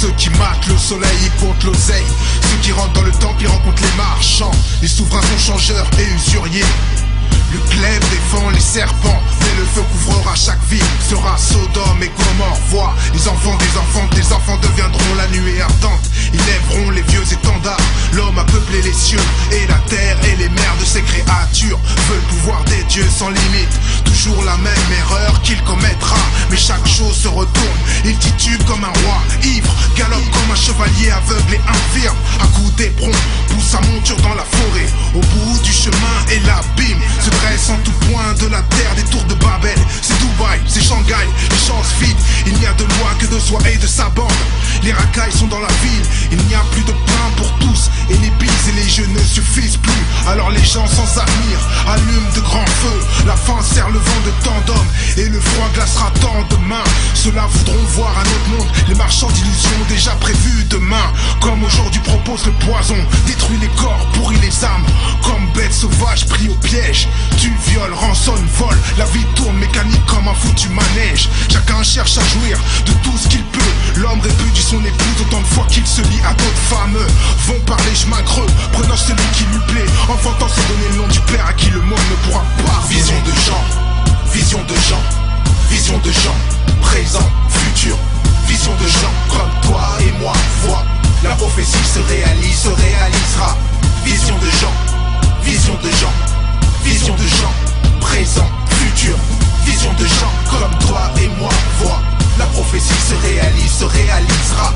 Ceux qui matent le soleil, ils comptent l'oseille. Ceux qui rentrent dans le temple, ils rencontrent les marchands. Les souverains sont changeurs et usuriers. Le glaive défend les serpents, mais le feu couvrera chaque ville. Sera Sodome et Gomorrhe. Vois, les enfants des enfants, tes enfants deviendront la nuée ardente. Ils lèveront les vieux étendards. L'homme a peuplé les cieux et la terre, et les mers de ses créatures veulent le pouvoir des dieux sans limite. Toujours la même erreur qu'il commettra, mais chaque chose se retourne. Il titube comme un roi ivre, galope comme un chevalier aveugle et infirme. À coups d'éperon, pousse sa monture dans la forêt. Au bout du chemin et l'abîme se dresse en tout point de la terre des tours de Babel. C'est Dubaï, c'est Shanghai, les champs se vident. Il n'y a de loi que de soi et de sa bande. Les racailles sont dans la ville, il n'y a plus de pain pour tous. Et les bises et les jeux ne suffisent plus. Alors les gens sans avenir allument de grands feux. La faim serre le vent de tant d'hommes, et le froid glacera tant de mains. Ceux-là voudront voir un autre monde, les marchands d'illusions déjà prévus demain. Comme aujourd'hui propose le poison, détruit les corps, pourrit les âmes. Comme bête sauvage pris au piège, tu violes, rançonnes, voles. La vie tourne mécanique comme un foutu manège. Chacun cherche à jouir de tout ce qu'il peut. L'homme répudie son épouse autant de fois qu'il se lie à d'autres femmes. Vont par les chemins creux, prenant celui qui lui plaît, enfantant se donner le nom du père à qui le monde ne pourra pas. Vision de gens, vision de gens, vision de gens, présent, futur. Vision de gens comme toi et moi, vois. La prophétie se réalisera. Vision de gens, vision de gens, vision de gens, présent, futur. Vision de gens comme toi et moi, vois. La prophétie se réalisera.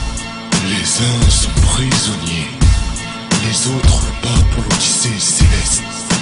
Les uns sont prisonniers, les autres partent pour l'Odyssée céleste.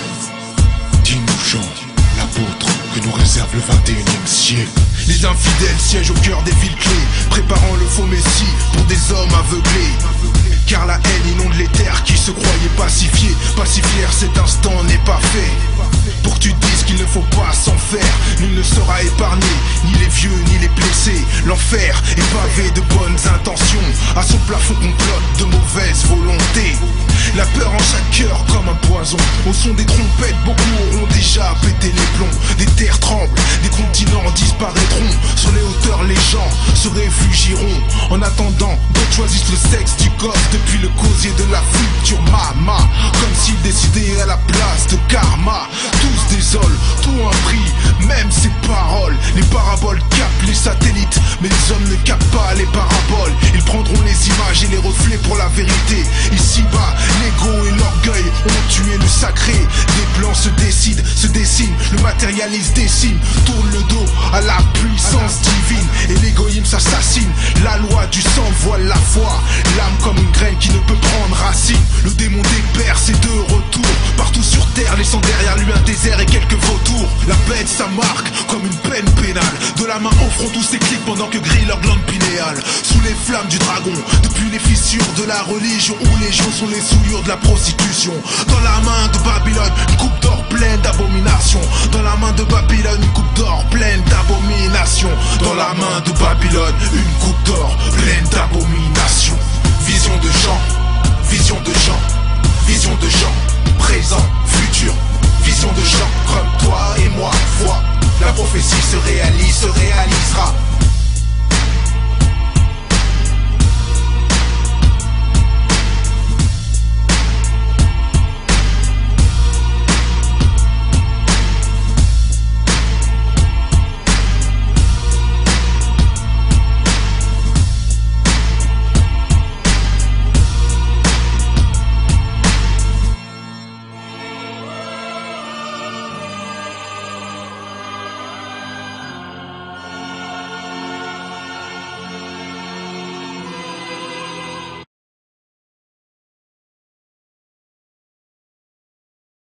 Dis-nous Jean, l'apôtre, que nous réserve le 21e siècle. Les infidèles siègent au cœur des villes clés, préparant le faux messie pour des hommes aveuglés. Car la haine inonde les terres qui se croyaient pacifiées. Pacifier cet instant n'est pas fait. Pour que tu dises qu'il ne faut pas s'en faire, nul ne sera épargné, ni les vieux ni les blessés. L'enfer est pavé de bonnes intentions, à son plafond complote de mauvaises volontés. La peur en chaque cœur comme un poison. Au son des trompettes, beaucoup auront déjà pété les plombs. Des terres tremblent, des continents disparaîtront. Sur les hauteurs, les gens se réfugieront. En attendant, d'autres choisissent le sexe du gosse depuis le gosier de la future mama. Comme s'ils décidaient à la place de karma. Tous désolent, tout un prix, même ses paroles. Les paraboles capent les satellites, mais les hommes ne capent pas les paraboles. Ils prendront les images et les reflets pour la vérité. Ici-bas, l'ego et l'orgueil ont tué le sacré. Des plans se décident, se dessinent, le matérialisme décime. Tourne le dos à la puissance divine, et l'égoïsme s'assassine. La loi du sang voile la foi, l'âme comme une graine qui ne peut prendre racine. Le démon des pères, c'est de retour partout sur terre, laissant derrière lui un désert et quelques vautours. La bête, sa marque comme une peine pénale. De la main au front, tous ses clics pendant que grille leur glande pinéale. Sous les flammes du dragon, depuis les fissures de la religion, où les gens sont les souillures de la prostitution. Dans la main de Babylone, une coupe d'or pleine d'abominations. Dans la main de Babylone, une coupe d'or pleine d'abominations. Dans la main de Babylone, une coupe d'or pleine d'abominations. Vision de gens, vision de gens,